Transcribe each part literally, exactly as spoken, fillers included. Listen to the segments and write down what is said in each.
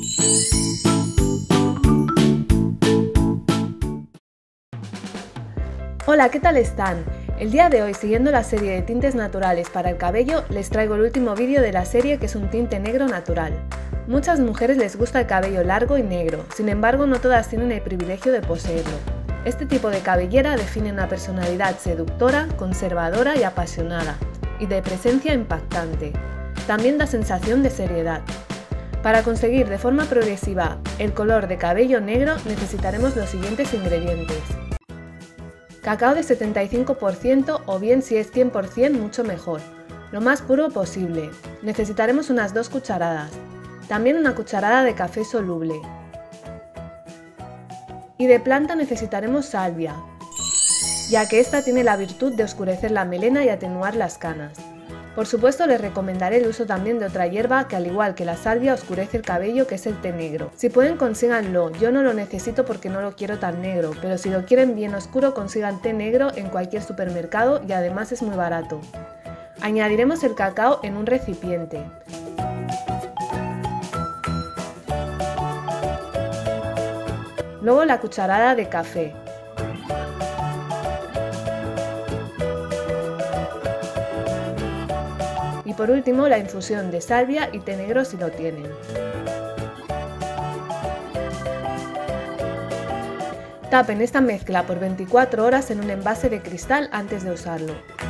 Hola, ¿qué tal están? El día de hoy, siguiendo la serie de tintes naturales para el cabello, les traigo el último vídeo de la serie, que es un tinte negro natural. Muchas mujeres les gusta el cabello largo y negro, sin embargo no todas tienen el privilegio de poseerlo. Este tipo de cabellera define una personalidad seductora, conservadora y apasionada, y de presencia impactante. También da sensación de seriedad. Para conseguir de forma progresiva el color de cabello negro necesitaremos los siguientes ingredientes. Cacao de setenta y cinco por ciento o bien, si es cien por cien, mucho mejor, lo más puro posible. Necesitaremos unas dos cucharadas, también una cucharada de café soluble. Y de planta necesitaremos salvia, ya que esta tiene la virtud de oscurecer la melena y atenuar las canas. Por supuesto, les recomendaré el uso también de otra hierba que, al igual que la salvia, oscurece el cabello, que es el té negro. Si pueden, consíganlo. Yo no lo necesito porque no lo quiero tan negro, pero si lo quieren bien oscuro, consigan té negro en cualquier supermercado y además es muy barato. Añadiremos el cacao en un recipiente. Luego la cucharada de café. Y por último la infusión de salvia y té negro si lo tienen. Tapen esta mezcla por veinticuatro horas en un envase de cristal antes de usarlo.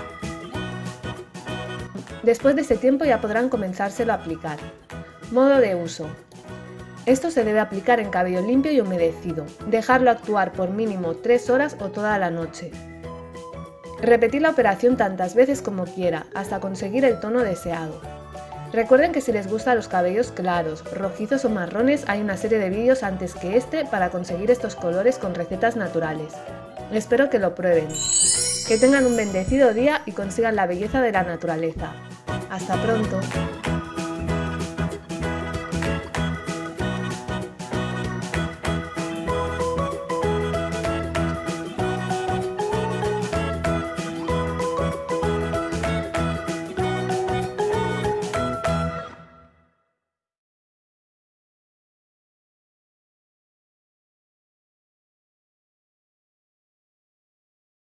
Después de ese tiempo ya podrán comenzárselo a aplicar. Modo de uso. Esto se debe aplicar en cabello limpio y humedecido. Dejarlo actuar por mínimo tres horas o toda la noche. Repetir la operación tantas veces como quiera, hasta conseguir el tono deseado. Recuerden que si les gustan los cabellos claros, rojizos o marrones, hay una serie de vídeos antes que este para conseguir estos colores con recetas naturales. Espero que lo prueben. Que tengan un bendecido día y consigan la belleza de la naturaleza. ¡Hasta pronto!